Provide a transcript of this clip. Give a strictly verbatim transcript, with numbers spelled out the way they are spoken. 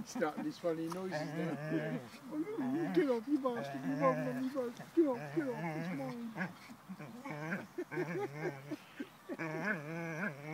Starting these funny noises now. Get off, you bastard, you wrong on me, bastard. Get off, get off, it's mine.